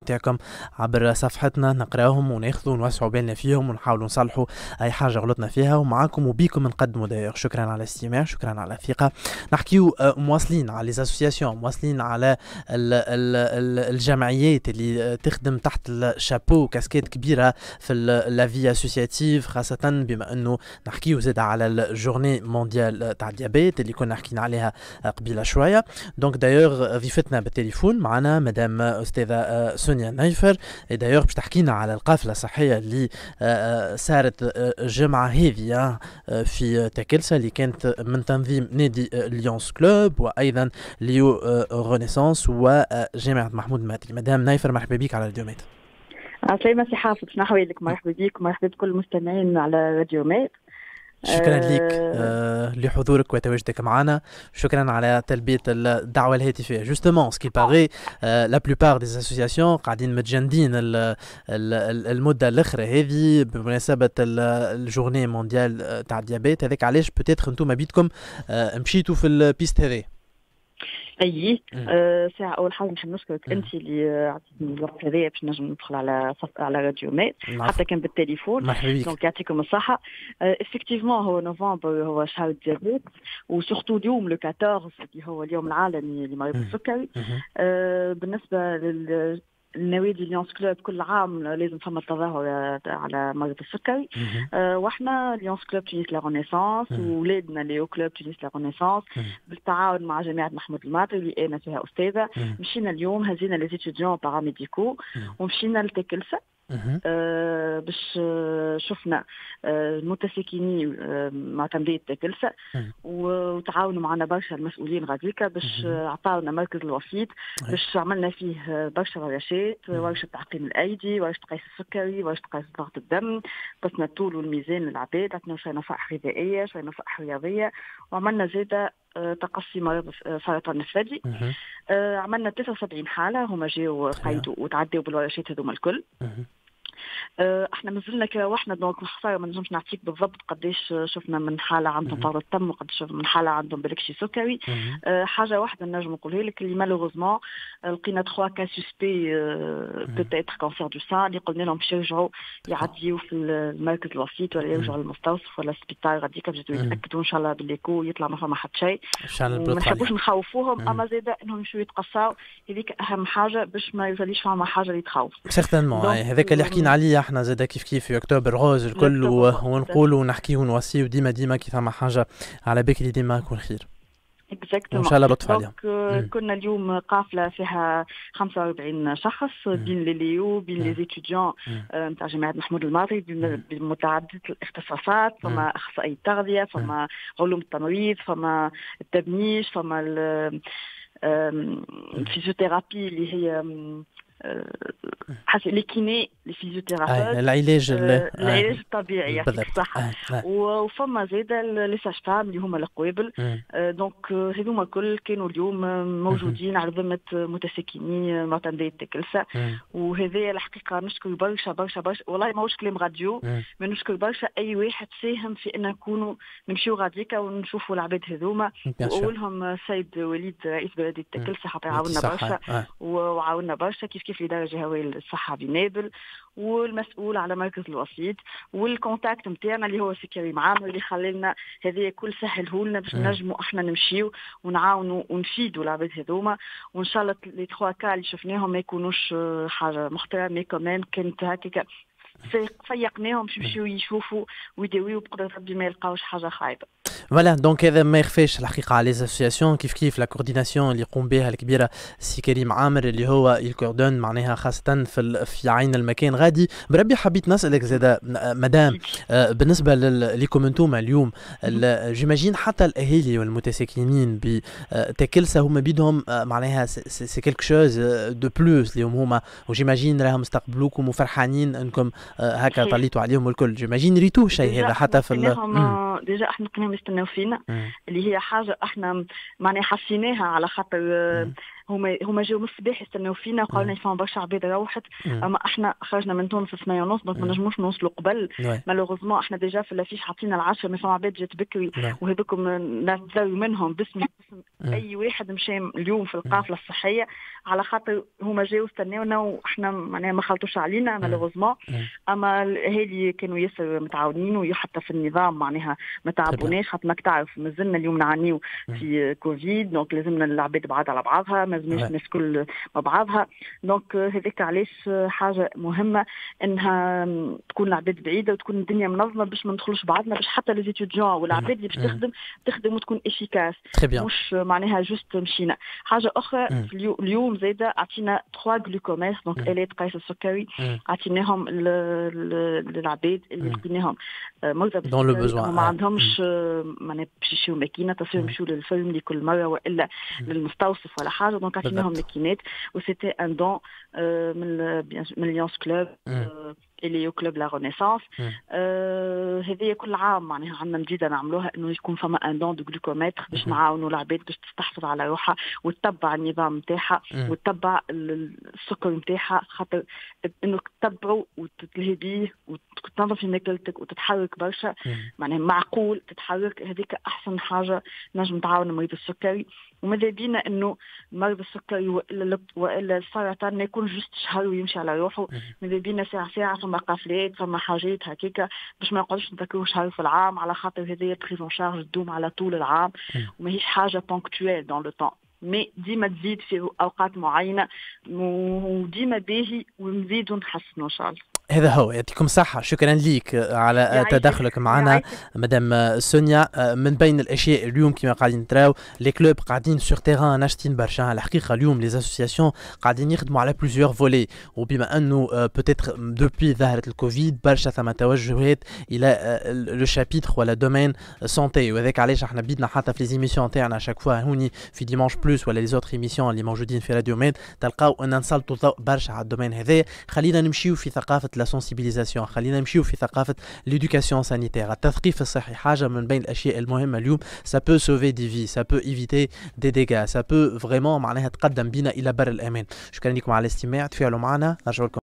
نتاعكم عبر صفحتنا، نقراهم وناخذوا ونوسعوا بالنا فيهم ونحاولوا نصلحوا اي حاجه غلطنا فيها، ومعاكم وبيكم نقدموا. داير شكرا على الاستماع، شكرا على الثقه. نحكيو مواصلين على ليزاسوسياسيون، مواصلين على الجمعيات اللي تخدم تحت الشابو كاسكيت كبيره في لافي اسوسياتيف، خاصه بما انه نحكيو زاد على الجورني مونديال تاع الديابيت اللي كنا حكينا عليها قبيله شويه. دونك دايوغ ضيفتنا بالتليفون معنا مدام استاذه سونيا نايفر، دايوغ باش تحكينا على القافله الصحيه اللي صارت الجمعه هذه في تاكلسا، اللي كانت من تنظيم نادي ليونس كلوب وايضا ليو رينيسانس وجامعه محمود الماتري. مدام نايفر مرحبا بك على راديو ميت. عسلامة سي حافظ، شنو أحوالك؟ مرحبا بك ومرحبا بكل المستمعين على راديو ميت. شكرا لك لحضورك وتواجدك معنا، شكرا على تلبية الدعوة الهاتفية. جوستومون سكي باغي لا بلوبار دي اسوسياسيون قاعدين متجندين المدة الأخرى هذه بمناسبة الجورني مونديال تاع الديابيت، هذاك علاش بوتيتر انتم بيدكم مشيتوا في البيست هذه. اي ساعة اول حاجه نحب نشكرك انت اللي عطيتني الوقت هذايا باش نجم ندخل على راديو ميت حتى كان بالتليفون. دونك يعطيكم الصحه. افكتيفمون هو نوفمبر هو شهر الديابيت، وسورتو اليوم لو 14 اللي هو اليوم العالمي لمريض السكري. بالنسبه النوادي ليونس كلوب كل عام لازم فما تظاهر على مرض السكري. واحنا ليونس كلوب تونس لا رينيسانس وولادنا ليو كلوب تونس لا رينيسانس بالتعاون مع جامعه محمود الماتري اللي انا فيها استاذه، مشينا اليوم هزينا لي ستوديون باراميديكو ومشينا لتاكلسا باش شفنا المتساكنين مع تمديد تاكلسا، وتعاونوا معنا برشا المسؤولين غاديكا باش عطاونا مركز الوسيط باش عملنا فيه برشا ورشات، ورشة تعقيم الأيدي، ورشة قياس السكري، ورشة قياس ضغط الدم، قسنا الطول والميزان للعباد، عطينا شوية نصائح غذائية، شوية نصائح رياضية، وعملنا زادة تقصي مرض سرطان الثدي. عملنا 79 حالة هما جاوا قيدوا وتعدوا بالورشات هذوما الكل. احنا مازلنا كروحنا دونك خساره ما نجمش نعطيك بالضبط قداش شفنا من حاله عندهم ضغط الدم وقداش شفنا من حاله عندهم بركشي سكري. حاجه واحده نجم نقولها لك اللي مالوغوزمون لقينا 3 كا سوسبي بوتيتر كانسير دو سان اللي قلنا لهم باش يرجعوا يعديوا في المركز الوسيط ولا يرجعوا للمستوصف ولا السبيطار غاديك باش يتاكدوا ان شاء الله بالليكو يطلع ما فما حتى شيء. ما نحبوش نخوفوهم اما زاده انهم يمشيو يتقصاو، هذيك اهم حاجه باش ما يوليش فما حاجه اللي تخوف. سيغتانمون هذاك اللي حكينا عليه احنا زاد كيف في اكتوبر غوز الكل، ونقولوا ونحكيوا ونوصيوا ديما كي فما حاجه على بالي ديما يكون خير. اكزاكتومون. ان شاء الله لطف عليهم. كنا اليوم قافله فيها 45 شخص بين لي ليو بين لي زيتيديون نتاع جامعه محمود الماتري بمتعدد الاختصاصات، فما اخصائي التغذيه، فما علوم التمريض، فما التبنيش، فما الفيزيوثيرابي اللي هي حسب ليكيني الفيزيوثيرابي، العلاج الطبيعي يعطيك الصحة. وفما زادة لي ساج-فام اللي هما القوابل. دونك هذوما الكل كانوا اليوم موجودين على ذمة متساكنين معتمدي تاكلسا. وهذا الحقيقة نشكر برشا والله ماهوش كلام راديو، ما نشكر برشا أي واحد ساهم في أن نكونوا نمشيو غاديكا ونشوفوا العباد هذوما، وأولهم السيد وليد رئيس بلدية تاكلسا حتى يعاوننا برشا وعاوننا برشا كيف لدرجة هواء الصحة بنابل، والمسؤول على مركز الوسيط، والكونتاكت نتاعنا اللي هو سي كريم عامر اللي خلينا هذه كل سهلهولنا باش نجموا احنا نمشيو ونعاونوا ونفيدوا العباد هذوما. وان شاء الله لي 3 كا اللي شفناهم ما يكونوش حاجة مخطرة، مي كمان كانت هكاك فيقناهم باش يمشيو يشوفوا ويداويوا بقدرة ربي ما يلقاوش حاجة خايبة. فوالا دونك هذا ما يخفاش الحقيقه على ليزاسوسياسيون كيف لا كورديناسيون اللي يقوم بها الكبيره سي كريم عامر اللي هو الكوردون معناها خاصه في عين المكان غادي. بربي حبيت نسالك زاده مدام بالنسبه لكم انتم اليوم جيماجين حتى الاهالي والمتساكنين بتاكلسا هما بيدهم معناها سي كيلك شوز دو بلوس اليوم هما، وجيماجين راهم استقبلوكم وفرحانين انكم هكا طليتوا عليهم الكل. جيماجين ريتو شيء هذا حتى في ديجا احنا كنا يستناو فينا اللي هي حاجه احنا معناها حسيناها على خاطر هما جاوا من الصباح يستناو فينا وقالوا لنا فما برشا عباد روحت، اما احنا خرجنا من تونس 8:30 دونك ما نجموش نوصلوا قبل. مالوغوزمون احنا ديجا في الافيش حاطين العشرة، ما فما عباد جات بكري وهذوكم نتذروا منهم باسم اي واحد مشى اليوم في القافله الصحيه على خاطر هما جاوا استناونا وإحنا معناها ما خلطوش علينا مالوغوزمون. أما هذي كانوا ياسر متعاونين وحتى في النظام معناها ما تعبوناش، خاطر ماك تعرف مازلنا اليوم نعانيو في كوفيد، دونك لازمنا العباد بعاد على بعضها، ما لازمناش الناس كل مع بعضها. دونك هذيك علاش حاجة مهمة إنها تكون العباد بعيدة وتكون الدنيا منظمة باش ما ندخلوش بعضنا، باش حتى لي ستوديون والعباد اللي باش تخدم وتكون إفيكاس، مش معناها جوست مشينا. حاجة أخرى اليوم زايدة عطينا 3 جلوكوميس، دونك آلات قياس السكري، عطيناهم للعباد اللي لقيناهم مرضى بالسكري ما عندهمش معناها باش يشيو ماكينة تصير يمشيو للفرملي كل مرة وإلا للمستوصف ولا حاجة، دونك عطيناهم ماكينات. وسيتي ان دون من ليونس كلوب اللي هو كلوب لا رونيسانس. هذه كل عام معناها عندنا جديدة نعملوها انه يكون فما ان دون دو جلوكومتر باش نعاونوا العباد باش تستحفظ على روحها وتتبع النظام نتاعها وتتبع السكر نتاعها، خاطر انه تتبعوا وتتلهي بيه وتنظم في ماكلتك وتتحرك برشا معناها معقول تتحرك، هذيك احسن حاجة نجم نتعاون مريض السكري. وماذا بينا انه مرض السكري والا السرطان ما يكون جست شهر ويمشي على روحه، ماذا بينا ساعة فما قافلات فما حاجات هكاكا باش ما نقعدوش نذكروا شهر في العام، على خاطر هذه بريزون شارج تدوم على طول العام وماهيش حاجة بونكتويل دون لو طون، مي ديما تزيد في اوقات معينة وديما باهي ونزيدوا نحسنوا ان شاء الله. هذا هو، يعطيكم صحة. شكرا ليك على تدخلك معنا مدام سونيا. من بين الاشياء اليوم كما قاعدين نتراو لي كلوب قاعدين سور تيران ناشطين برشا. الحقيقة اليوم لي اسوسياسيون قاعدين يخدموا على بليزيور فولي، وبما انه بوتيتر دوبوي ظهرة الكوفيد برشا ثم توجهات الى لو شابيتر ولا دومين سونتي، وهذاك علاش احنا بدنا حتى في لي زيميسيون تاعنا شاك فوا هوني في ديمانش بلوس ولا لي زوتر ايميسيون اللي موجودين في راديو ميد تلقاو ان نسلطوا الضوء برشا على الدومين هذا. خلينا نمشيو في ثقافة لا سنسيبيليزاسيون، خلينا نمشيو في ثقافة ليدوكاسيون سانيتير. التثقيف الصحي حاجة من بين الأشياء المهمة اليوم، ça peut sauver des vies, ça peut éviter des dégâts, ça peut vraiment معناها تقدم بنا إلى بر الأمان. شكرا لكم على الاستماع، تفاعلوا معنا، نرجع لكم.